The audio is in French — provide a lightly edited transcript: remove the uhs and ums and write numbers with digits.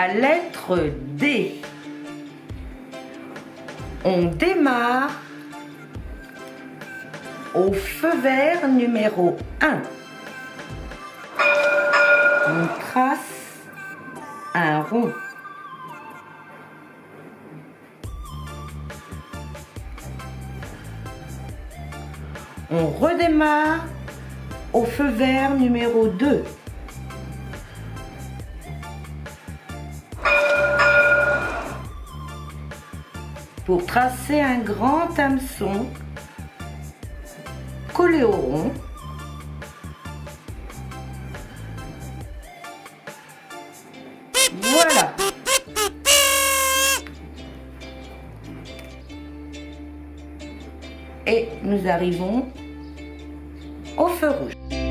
la lettre D. On démarre au feu vert numéro 1. On trace un rond. On redémarre au feu vert numéro 2. Pour tracer un grand hameçon collé au rond. Voilà. Et nous arrivons au feu rouge.